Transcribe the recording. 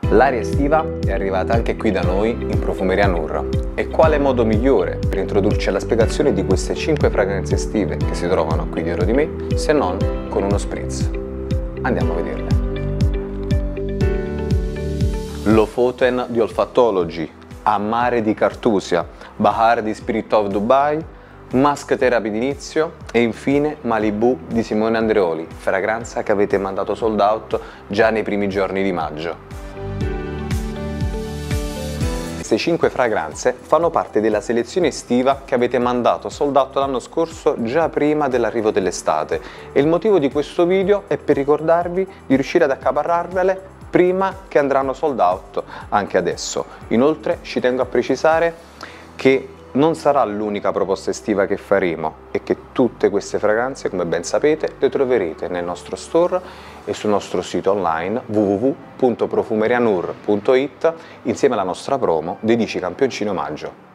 L'aria estiva è arrivata anche qui da noi in Profumeria Nur. E quale modo migliore per introdurci alla spiegazione di queste 5 fragranze estive che si trovano qui dietro di me, se non con uno spritz? Andiamo a vederle. Lofoten di Olfattology, Amare di Cartusia, Bahar di Spirit of Dubai, Musk Therapy d'inizio e infine Malibu di Simone Andreoli, fragranza che avete mandato sold out già nei primi giorni di maggio. Queste 5 fragranze fanno parte della selezione estiva che avete mandato sold out l'anno scorso già prima dell'arrivo dell'estate e il motivo di questo video è per ricordarvi di riuscire ad accaparrarvele prima che andranno sold out anche adesso. Inoltre ci tengo a precisare che non sarà l'unica proposta estiva che faremo e che tutte queste fragranze, come ben sapete, le troverete nel nostro store e sul nostro sito online www.profumerianur.it insieme alla nostra promo dei 10 campioncini omaggio.